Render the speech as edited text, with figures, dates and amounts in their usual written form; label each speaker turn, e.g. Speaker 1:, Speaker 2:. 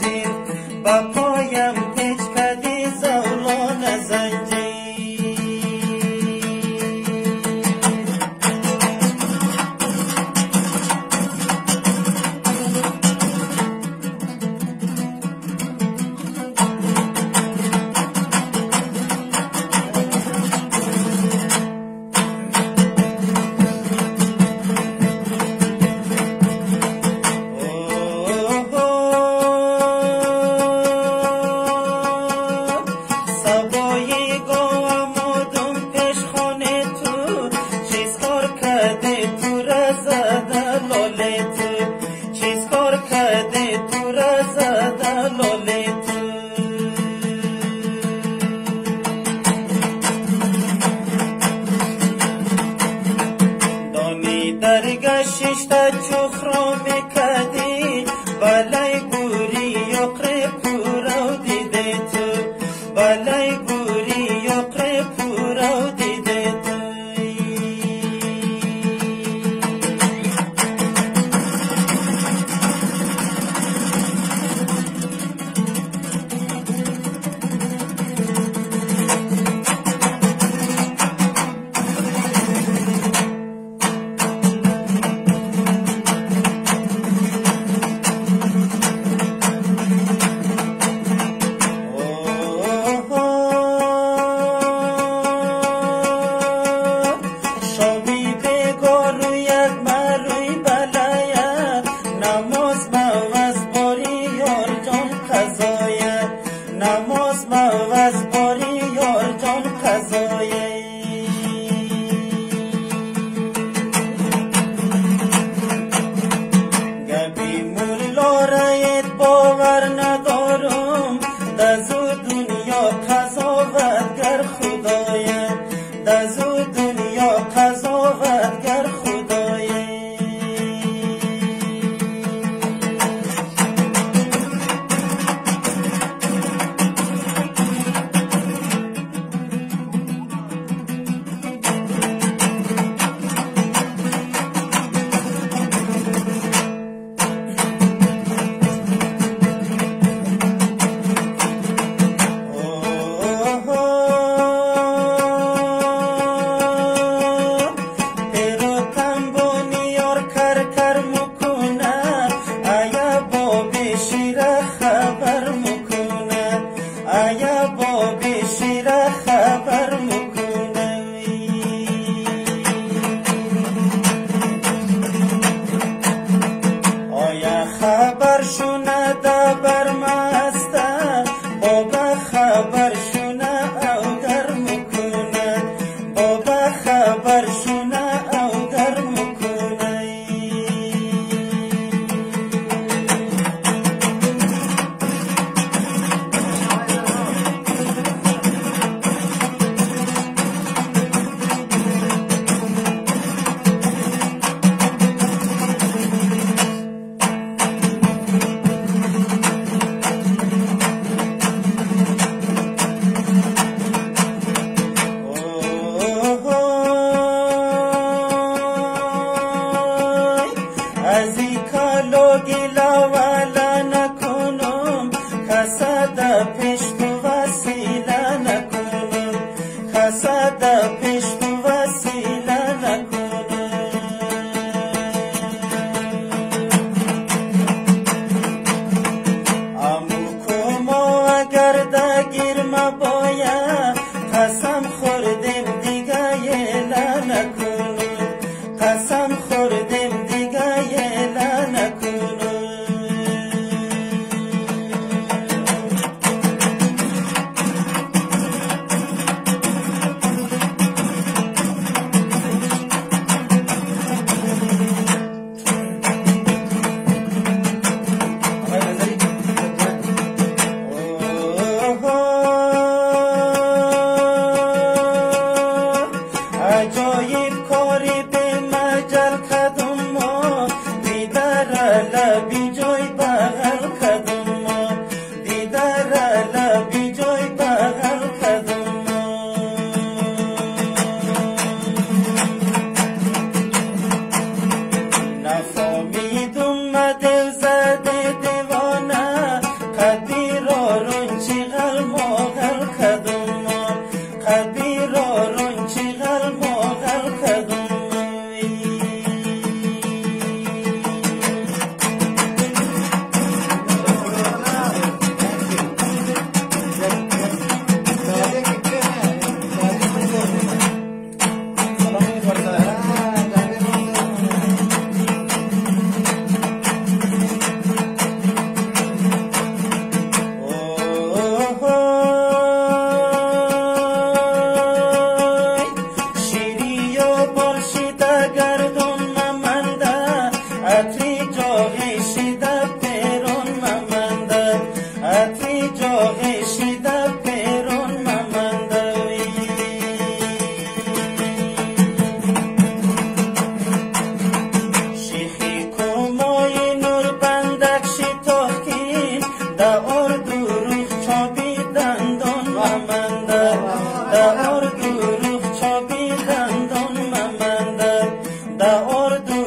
Speaker 1: زنجیر با پایم پیچ کردی زولان زنجیر درگشت چخرا میکردی بالای گوری یقره پورو دیده تو بالای گوری یقره پورو دیده تو نماز موز باری یار جان قضایه گبی مولا رایت باور ندارم دزو دنیا قضاوتگر خدایه دزو دنیا قضاوتگر خدایه آیا باب شیر خبر میکنه آیا خبر شنده بر مسته بابا خبر شنه او در میکنه بابا خبر شنه او در میکنه دا اردو روح چابی دندان ممنده دا اردو روح چابی دندان ممنده دا اردو